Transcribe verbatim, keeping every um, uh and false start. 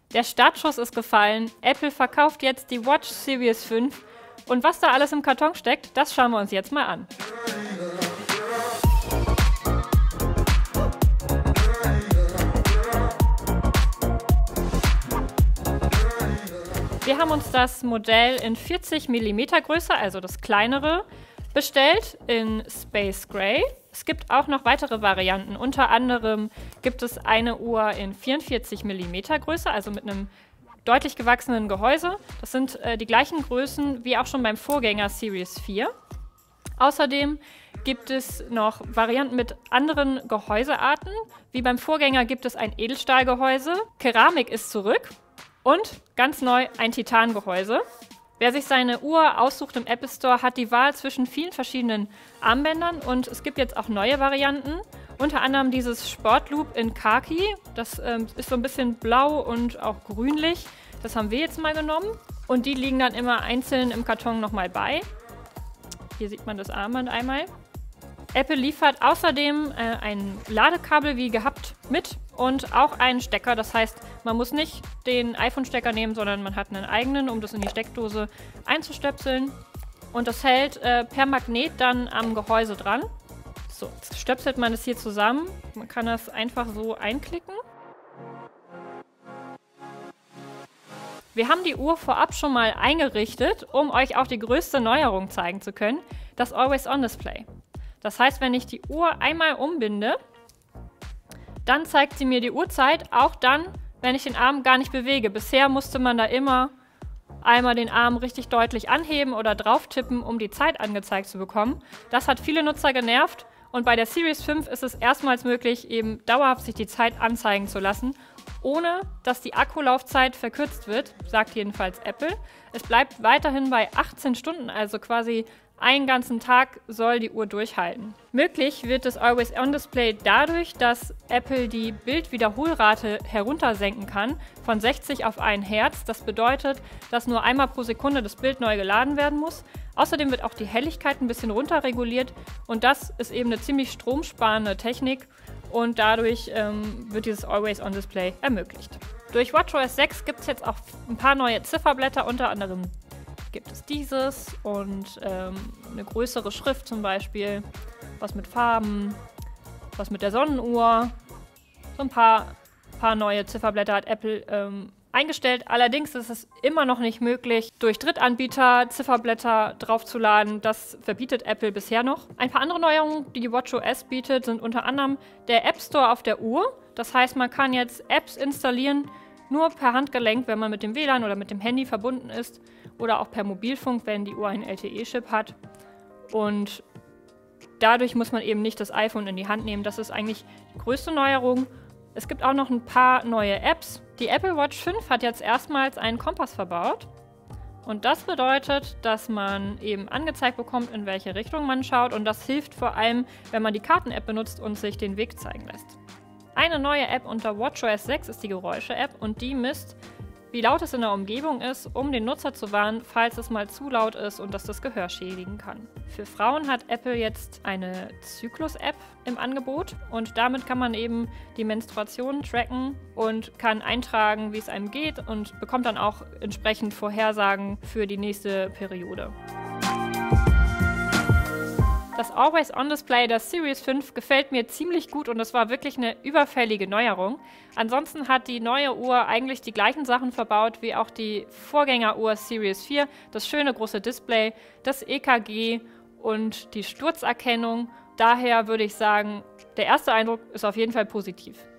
Der Startschuss ist gefallen. Apple verkauft jetzt die Watch Series fünf. Und was da alles im Karton steckt, das schauen wir uns jetzt mal an. Wir haben uns das Modell in vierzig Millimeter Größe, also das kleinere, bestellt in Space Gray. Es gibt auch noch weitere Varianten. Unter anderem gibt es eine Uhr in vierundvierzig Millimeter Größe, also mit einem deutlich gewachsenen Gehäuse. Das sind äh, die gleichen Größen wie auch schon beim Vorgänger Series vier. Außerdem gibt es noch Varianten mit anderen Gehäusearten. Wie beim Vorgänger gibt es ein Edelstahlgehäuse. Keramik ist zurück. Und ganz neu ein Titangehäuse. Wer sich seine Uhr aussucht im Apple Store, hat die Wahl zwischen vielen verschiedenen Armbändern und es gibt jetzt auch neue Varianten. Unter anderem dieses Sportloop in Khaki. Das ähm, ist so ein bisschen blau und auch grünlich. Das haben wir jetzt mal genommen. Und die liegen dann immer einzeln im Karton nochmal bei. Hier sieht man das Armband einmal. Apple liefert außerdem äh, ein Ladekabel wie gehabt mit und auch einen Stecker. Das heißt, man muss nicht den iPhone-Stecker nehmen, sondern man hat einen eigenen, um das in die Steckdose einzustöpseln. Und das hält äh, per Magnet dann am Gehäuse dran. So, jetzt stöpselt man das hier zusammen. Man kann das einfach so einklicken. Wir haben die Uhr vorab schon mal eingerichtet, um euch auch die größte Neuerung zeigen zu können, das Always-On-Display. Das heißt, wenn ich die Uhr einmal umbinde, dann zeigt sie mir die Uhrzeit, auch dann, wenn ich den Arm gar nicht bewege. Bisher musste man da immer einmal den Arm richtig deutlich anheben oder drauf tippen, um die Zeit angezeigt zu bekommen. Das hat viele Nutzer genervt und bei der Series fünf ist es erstmals möglich, eben dauerhaft sich die Zeit anzeigen zu lassen, ohne dass die Akkulaufzeit verkürzt wird, sagt jedenfalls Apple. Es bleibt weiterhin bei achtzehn Stunden, also quasi einen ganzen Tag soll die Uhr durchhalten. Möglich wird das Always-On-Display dadurch, dass Apple die Bildwiederholrate heruntersenken kann von sechzig auf ein Hertz. Das bedeutet, dass nur einmal pro Sekunde das Bild neu geladen werden muss. Außerdem wird auch die Helligkeit ein bisschen runterreguliert und das ist eben eine ziemlich stromsparende Technik und dadurch ähm, wird dieses Always-On-Display ermöglicht. Durch WatchOS sechs gibt es jetzt auch ein paar neue Zifferblätter, unter anderem gibt es dieses und ähm, eine größere Schrift zum Beispiel, was mit Farben, was mit der Sonnenuhr. So ein paar, paar neue Zifferblätter hat Apple ähm, eingestellt. Allerdings ist es immer noch nicht möglich, durch Drittanbieter Zifferblätter draufzuladen. Das verbietet Apple bisher noch. Ein paar andere Neuerungen, die die WatchOS bietet, sind unter anderem der App Store auf der Uhr. Das heißt, man kann jetzt Apps installieren, nur per Handgelenk, wenn man mit dem W L A N oder mit dem Handy verbunden ist oder auch per Mobilfunk, wenn die Uhr einen L T E-Chip hat. Und dadurch muss man eben nicht das iPhone in die Hand nehmen. Das ist eigentlich die größte Neuerung. Es gibt auch noch ein paar neue Apps. Die Apple Watch fünf hat jetzt erstmals einen Kompass verbaut. Und das bedeutet, dass man eben angezeigt bekommt, in welche Richtung man schaut. Und das hilft vor allem, wenn man die Karten-App benutzt und sich den Weg zeigen lässt. Eine neue App unter WatchOS sechs ist die Geräusche-App und die misst, wie laut es in der Umgebung ist, um den Nutzer zu warnen, falls es mal zu laut ist und das das Gehör schädigen kann. Für Frauen hat Apple jetzt eine Zyklus-App im Angebot und damit kann man eben die Menstruation tracken und kann eintragen, wie es einem geht und bekommt dann auch entsprechend Vorhersagen für die nächste Periode. Das Always-On-Display der Series fünf gefällt mir ziemlich gut und es war wirklich eine überfällige Neuerung. Ansonsten hat die neue Uhr eigentlich die gleichen Sachen verbaut wie auch die Vorgängeruhr Series vier. Das schöne große Display, das E K G und die Sturzerkennung. Daher würde ich sagen, der erste Eindruck ist auf jeden Fall positiv.